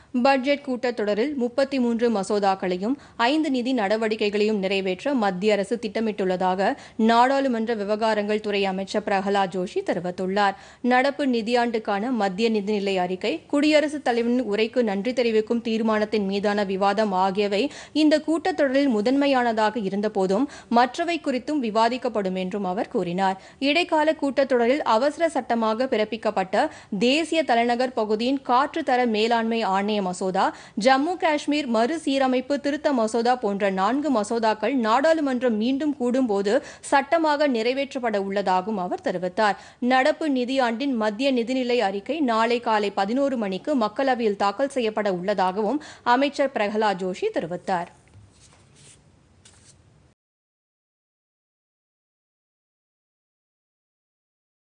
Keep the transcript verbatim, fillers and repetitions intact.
Budget கூட்டத்தொடரில் முப்பத்தி மூன்று மசோதாக்களையும் ஐந்து நிதி நடவடிக்கைகளையும் நிறைவேற்ற மத்திய அரசு திட்டமிட்டுள்ளதாக நாடாளுமன்ற விவகாரங்கள் துறை அமைச்சர் பிரகலாத் ஜோஷி தெரிவித்துள்ளார். நடப்பு நிதியாண்டுக்கான மத்திய நிதிநிலை அறிக்கை, குடியரசுத் தலைவரின் உரைக்கு நன்றி தெரிவிக்கும் தீர்மானத்தின் மீதான விவாதம் ஆகியவை இந்த கூட்டத்தொடரில் முதன்மையானதாக இருந்தபோதும் மற்றவை குறித்தும் விவாதிக்கப்படும் என்றும் அவர் கூறினார். இடைக்கால கூட்டத்தொடரில் அவசர சட்டமாக பிறப்பிக்கப்பட்ட தேசிய தலைநகர் பகுதியின் காற்று தர மேலாண்மை ஆணைய மசோதா, ஜம்மு காஷ்மீர் மறுசீரமைப்பு திருத்த மசோதா போன்ற நான்கு மசோதாக்கள் நாடாளுமன்றம் மீண்டும் கூடும்போது சட்டமாக நிறைவேற்றப்பட உள்ளதாகவும் அவர் தெரிவித்தார். நடப்பு நிதியாண்டின் மத்திய நிதிநிலை அறிக்கை நாளை காலை பதினோரு மணிக்கு மக்களவையில் தாக்கல் செய்யப்பட உள்ளதாகவும் அமைச்சர் பிரகலாத் ஜோஷி தெரிவித்தார்.